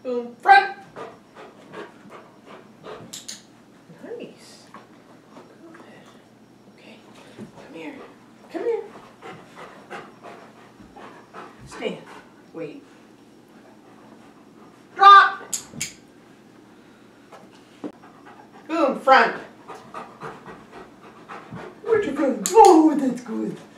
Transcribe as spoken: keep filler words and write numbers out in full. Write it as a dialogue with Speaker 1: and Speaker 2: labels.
Speaker 1: Boom, front. Nice. Good. Okay, come here. Come here. Stand. Wait. Drop. Boom, front. Where'd you go? Oh, that's good.